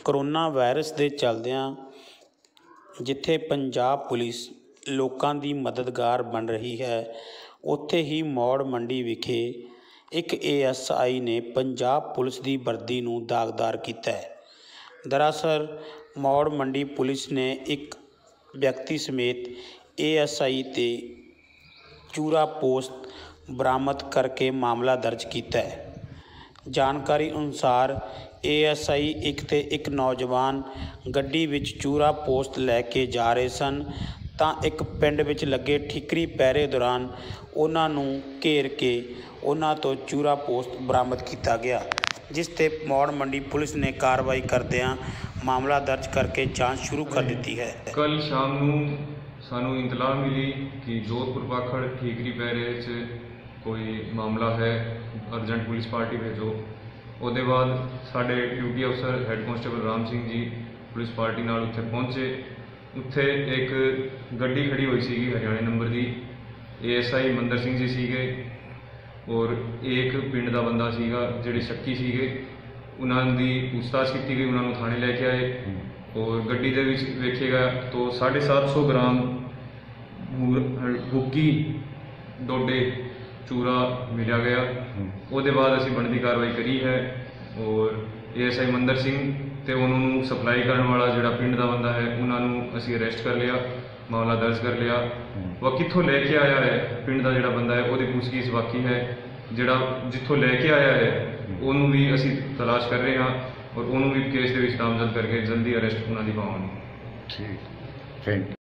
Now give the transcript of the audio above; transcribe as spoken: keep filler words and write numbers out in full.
Corona virus ਦੇ ਚੱਲਦਿਆਂ ਜਿੱਥੇ ਪੰਜਾਬ ਪੁਲਿਸ ਲੋਕਾਂ ਦੀ ਮਦਦਗਾਰ ਬਣ ਰਹੀ ਹੈ, ਉੱਥੇ ਹੀ ਮੌੜ ਮੰਡੀ ਵਿਖੇ ਇੱਕ ਏ ਐਸ ਆਈ ਨੇ ਪੰਜਾਬ ਪੁਲਿਸ ਦੀ ਵਰਦੀ ਨੂੰ ਦਾਗਦਾਰ ਕੀਤਾ ਹੈ। ਦਰਅਸਲ ਮੌੜ ਮੰਡੀ ਪੁਲਿਸ ਨੇ ਇੱਕ ਵਿਅਕਤੀ ਸਮੇਤ ਏ ਐਸ ਆਈ 'ਤੇ ਚੂਰਾ ਪੋਸਟ ਬਰਾਮਦ ਕਰਕੇ ਮਾਮਲਾ ਦਰਜ ਕੀਤਾ ਹੈ। ਜਾਣਕਾਰੀ ਅਨੁਸਾਰ ਏ ਐਸ ਆਈ ਇੱਕ ਤੇ ਇੱਕ ਨੌਜਵਾਨ ਗੱਡੀ ਵਿੱਚ ਚੂਰਾ ਪੋਸਟ ਲੈ ਕੇ ਜਾ ਰਹੇ ਸਨ ਤਾਂ ਇੱਕ ਪਿੰਡ ਵਿੱਚ ਲੱਗੇ ਠੀਕਰੀ ਪਹਿਰੇ ਦੌਰਾਨ ਉਹਨਾਂ ਨੂੰ ਘੇਰ ਕੇ ਉਹਨਾਂ ਤੋਂ ਚੂਰਾ ਪੋਸਟ ਬਰਾਮਦ ਕੀਤਾ ਗਿਆ, ਜਿਸ 'ਤੇ ਮੌੜ ਮੰਡੀ ਪੁਲਿਸ ਨੇ ਕਾਰਵਾਈ ਕਰਦਿਆਂ ਮਾਮਲਾ ਦਰਜ ਕਰਕੇ ਜਾਂਚ ਸ਼ੁਰੂ ਕਰ ਦਿੱਤੀ ਹੈ। ਕੱਲ੍ਹ ਸ਼ਾਮ ਨੂੰ ਸਾਨੂੰ ਇਤਲਾਹ ਮਿਲੀ ਕਿ ਜੋਧਪੁਰ ਪਾਖੜ ਠੀਕਰੀ ਪਹਿਰੇ 'ਚ ਕੋਈ ਮਾਮਲਾ ਹੈ, ਅਰਜੈਂਟ ਪੁਲਿਸ ਪਾਰਟੀ ਭੇਜੋ। ਉਹਦੇ ਬਾਅਦ ਸਾਡੇ ਡਿਊਟੀ ਅਫਸਰ head constable Ram Singh ji police party ਨਾਲ ਉੱਥੇ ਪਹੁੰਚੇ। ਉੱਥੇ ਇੱਕ ਗੱਡੀ ਖੜੀ ਹੋਈ ਸੀਗੀ ਹਰਿਆਣੇ number the, A S I ਮੰਦਰ ਸਿੰਘ ਜੀ ਸੀਗੇ ਔਰ ਇੱਕ ਪਿੰਡ ਦਾ ਬੰਦਾ ਸੀਗਾ ਜਿਹੜੇ ਸ਼ੱਕੀ ਸੀਗੇ। ਉਹਨਾਂ ਦੀ ਪੁੱਛਤਾਛ ਕੀਤੀ ਗਈ, ਉਹਨਾਂ ਨੂੰ ਥਾਣੇ ਲੈ ਕੇ ਆਏ ਔਰ ਗੱਡੀ ਦੇ ਵਿੱਚ ਵੇਖੇਗਾ ਤਾਂ ਸਾਢੇ ਸੱਤ ਸੌ ਗ੍ਰਾਮ ਗੁੱਗੀ ਡੋਡੇ ਚੂਰਾ ਮਿਲਿਆ ਗਿਆ। ਉਹਦੇ ਬਾਅਦ ਅਸੀਂ ਬਣਦੀ ਕਾਰਵਾਈ ਕਰੀ ਹੈ ਔਰ ਏ ਐਸ ਆਈ ਮੰਦਰ ਸਿੰਘ ਅਤੇ ਉਹਨਾਂ ਨੂੰ ਸਪਲਾਈ ਕਰਨ ਵਾਲਾ ਜਿਹੜਾ ਪਿੰਡ ਦਾ ਬੰਦਾ ਹੈ ਉਹਨਾਂ ਨੂੰ ਅਸੀਂ ਅਰੈਸਟ ਕਰ ਲਿਆ, ਮਾਮਲਾ ਦਰਜ ਕਰ ਲਿਆ। ਉਹ ਕਿੱਥੋਂ ਲੈ ਕੇ ਆਇਆ ਹੈ ਪਿੰਡ ਦਾ ਜਿਹੜਾ ਬੰਦਾ ਹੈ ਉਹਦੀ ਪੁੱਛਗਿੱਛ ਬਾਕੀ ਹੈ। ਜਿਹੜਾ ਜਿੱਥੋਂ ਲੈ ਕੇ ਆਇਆ ਹੈ ਉਹਨੂੰ ਵੀ ਅਸੀਂ ਤਲਾਸ਼ ਕਰ ਰਹੇ ਹਾਂ ਔਰ ਉਹਨੂੰ ਵੀ ਕੇਸ ਦੇ ਵਿੱਚ ਨਾਮਜ਼ਦ ਕਰਕੇ ਜਲਦੀ ਅਰੈਸਟ ਉਹਨਾਂ ਦੀ ਪਾਵਾਂਗੇ। ਠੀਕ, ਥੈਂਕ ਯੂ।